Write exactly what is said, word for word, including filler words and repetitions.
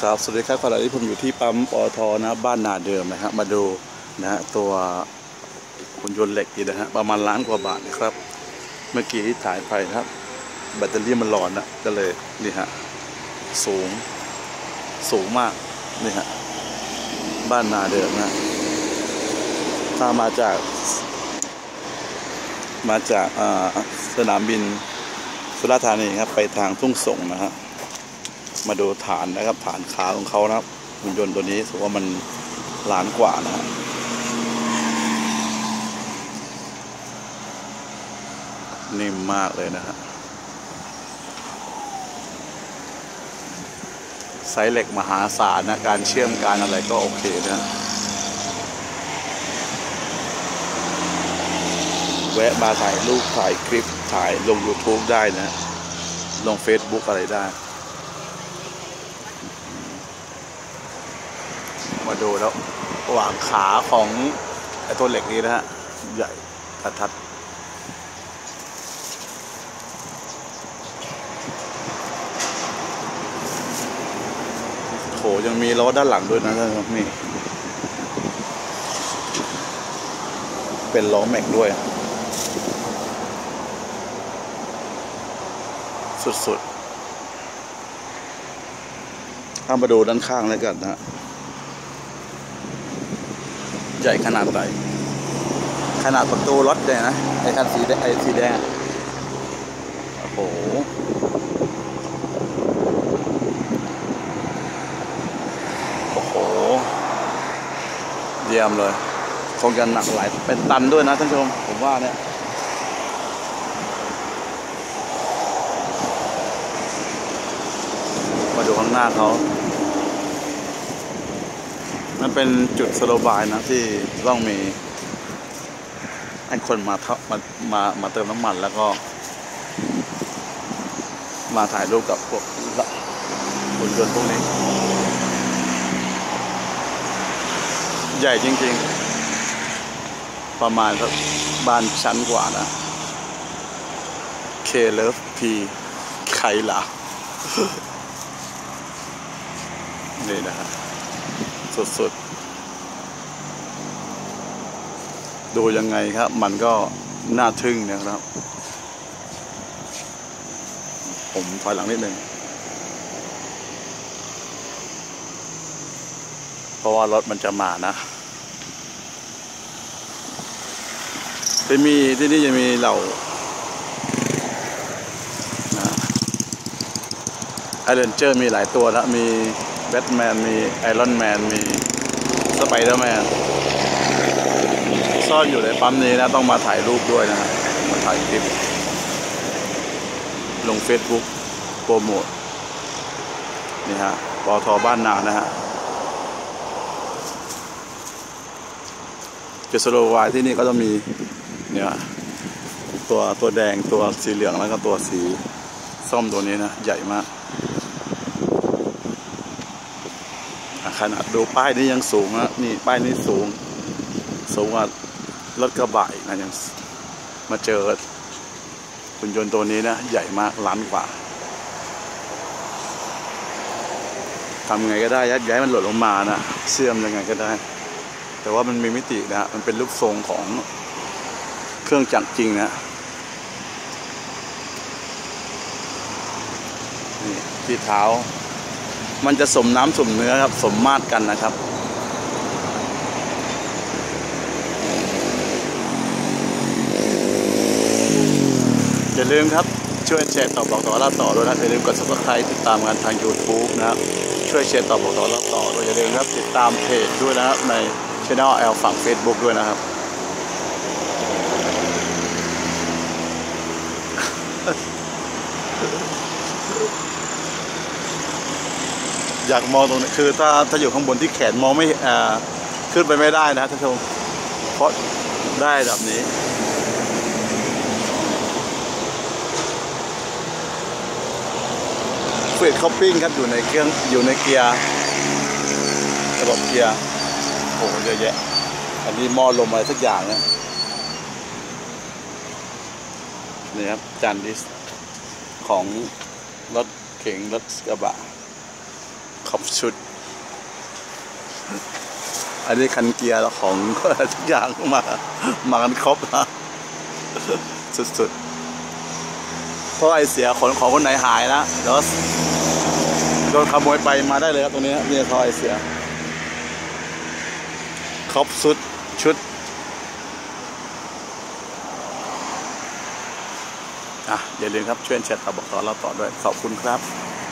ครับสวัสดีครับขณะนี้ผมอยู่ที่ปั๊มปตท.นะบ้านนาเดิมนะฮะมาดูนะฮะตัวหุ่นยนต์เหล็กนี่นะฮะประมาณล้านกว่าบาทนะครับเมื่อกี้ที่ถ่ายไปนะครับแบตเตอรี่มันร้อนนะก็เลยนี่ฮะสูงสูงมากนี่ฮะบ้านนาเดิมนะถ้ามาจากมาจากสนามบินสุราษฎร์ธานีครับไปทางทุ่งส่งนะฮะมาดูฐานนะครับฐานขาของเขานะครับหุ่นยนต์ตัวนี้ถือว่ามันล้านกว่านะฮะนิ่มมากเลยนะฮะไซส์เหล็กมหาศาลนะการเชื่อมการอะไรก็โอเคนะแวะมาถ่ายรูปถ่ายคลิปถ่ายลง ยูทูบ ได้นะลง เฟซบุ๊ก อะไรได้มาดูแล้วหว่างขาของไอ้ตัวเหล็กนี้นะฮะใหญ่ทัดๆโถยังมีล้อด้านหลังด้วยนะท่านครับนี่เป็นล้อแม็กด้วยสุดๆเอามาดูด้านข้างแล้วกันนะใหญ่ขนาดไหนขนาดประตูรถเลยนะไอ้คันสีแดงไอ้สีแดงโอ้โหโอ้โหเยี่ยมเลยคงจะหนักหลายเป็นตันด้วยนะท่านผู้ชมผมว่าเนี่ยมาดูข้างหน้าเขามันเป็นจุดสโลบายนะที่ต้องมีไอ้คนมามามามาเติมน้ำมันแล้วก็มาถ่ายรูปกับพวกหุ่นยนต์พวกนี้ใหญ่จริงๆประมาณสักบ้านชั้นกว่านะเคเลิฟพีไข่หล่ะนี่นะฮะสุดๆดูยังไงครับมันก็น่าทึ่งนะครับผมถอยหลังนิดนึงเพราะว่ารถมันจะมานะจะมีที่นี่จะมีเหล่าไอเรนเจอร์มีหลายตัวแล้วมีแบทแมนมีไอรอนแมนมีสไปเดอร์แมนซ่อนอยู่ในปั๊มนี้นะต้องมาถ่ายรูปด้วยนะมาถ่ายคลิปลง เฟซบุ๊ก โปรโมทนี่ฮะปตท.บ้านนานะฮะจุดสโลบายที่นี่ก็จะมีเนี่ยตัวตัวแดงตัวสีเหลืองแล้วก็ตัวสีส้มตัวนี้นะใหญ่มากขนาดดูป้ายนี้ยังสูงนะนี่ป้ายนี้สูงสูงกว่ารถกระบะนะยังมาเจอหุ่นยนต์ตัวนี้นะใหญ่มากล้านกว่าทำไงก็ได้ยัดย้ายมันหล่นลงมานะเชื่อมยังไงก็ได้แต่ว่ามันมีมิตินะมันเป็นรูปทรงของเครื่องจักรจริงนะนี่ที่เท้ามันจะสมน้ำสมเนื้อครับสมมาตรกันนะครับอย่าลืมครับช่วยแชร์ต่อบอกต่อเล่าต่อด้วยนะอย่าลืมกด ซับสไครบ์ ติดตามกันทาง ยูทูบ นะครับช่วยแชร์ต่อบอกต่อเล่าต่อด้วยอย่าลืมครับติดตามเพจด้วยนะครับในช่องแอลฝั่ง เฟซบุ๊ก ด้วยนะครับอยากมองตรงนี้คือถ้าถ้าอยู่ข้างบนที่แขนมองไม่อ่าขึ้นไปไม่ได้นะท่านผู้ชมเพราะได้แบบนี้เฟรดคอปปิ้งครับอยู่ในเครื่องอยู่ในเกียร์ระบบเกียร์โอ้เยอะแยะอันนี้หม้อลมอะไรสักอย่างนะนี่ครับจานดิสของรถเก๋งรถกระบะรบชุดอันนี้คันเกียร์ของทุกอย่างมามากันครบนะสุดๆเพราะไอเสียขนของคนไหนหายนะแล้วโดนขโมยไปมาได้เลยครับตรงนี้นี่ท่อไอเสียครบสุดชุดอ่ะอย่าลืมครับช่วยแชร์ต่อบอกต่อเราต่อด้วยขอบคุณครับ